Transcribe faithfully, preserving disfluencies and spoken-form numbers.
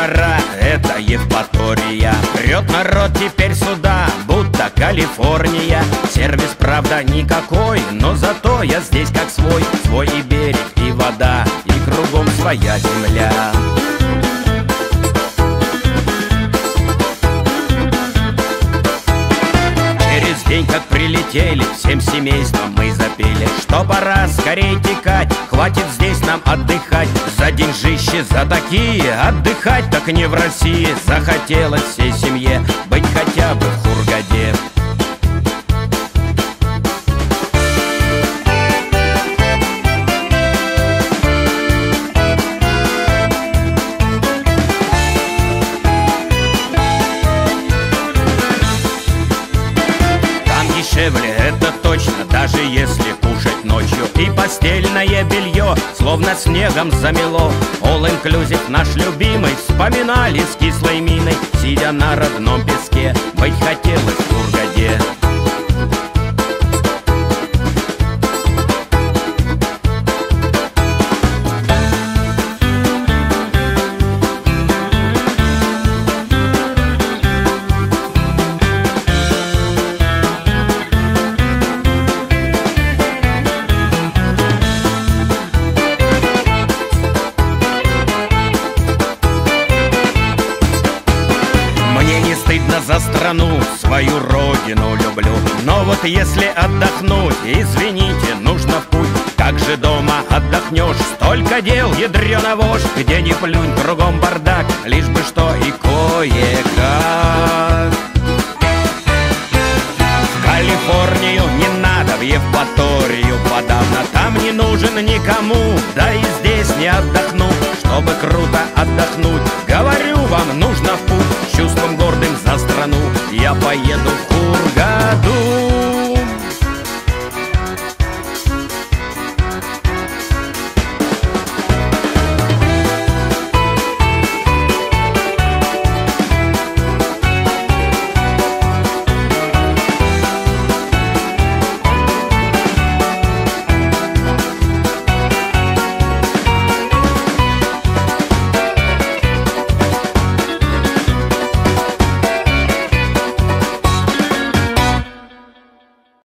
жара, это Евпатория. Прет народ теперь сюда, будто Калифорния. Сервис, правда, никакой, но зато я здесь как свой. Свой и берег, и вода, и кругом своя земля. Через день, как прилетели, всем семейством мы запели, что пора скорей текать, хватит здесь нам отдыхать. За деньжище, за такие, отдыхать так не в России. Захотелось всей семье быть хотя бы в Хургаде. Дешевле, это точно, даже если кушать ночью. И постельное белье словно снегом замело. All inclusive наш любимый вспоминали с кислой миной, сидя на родном песке, быть хотелось в Хургаде. Стыдно за страну, свою родину люблю. Но вот если отдохнуть, извините, нужно в путь. Как же дома отдохнешь, столько дел, ядрёна вошь. Где ни плюнь, кругом бардак, лишь бы что и кое-как. В Калифорнию не надо, в Евпаторию подавно. Там не нужен никому, да и здесь не отдохну. Чтобы круто отдохнуть, говорю вам, нужно в путь. С чувством гордым за страну я поеду в Хургаду.